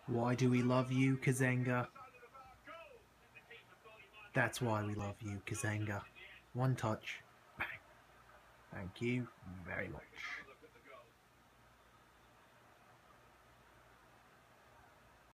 Why do we love you, Kazenga? That's why we love you, Kazenga. One touch. Bang. Thank you very much.